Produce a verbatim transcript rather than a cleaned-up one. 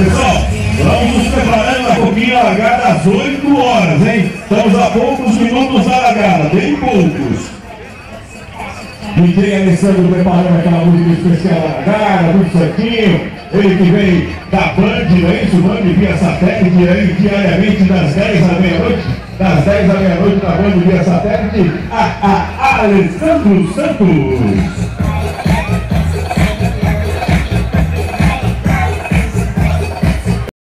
Pessoal, vamos nos preparando a pouquinho a largada às oito horas, hein? Estamos a poucos minutos da largada, bem poucos. D J Alessandro preparando aquela música especial largada, tudo certinho. Ele que vem da Band, não é isso? Band via satélite, aí diariamente das dez à meia-noite. Das dez à meia-noite da Band via satélite, a, a Alessandro Santos.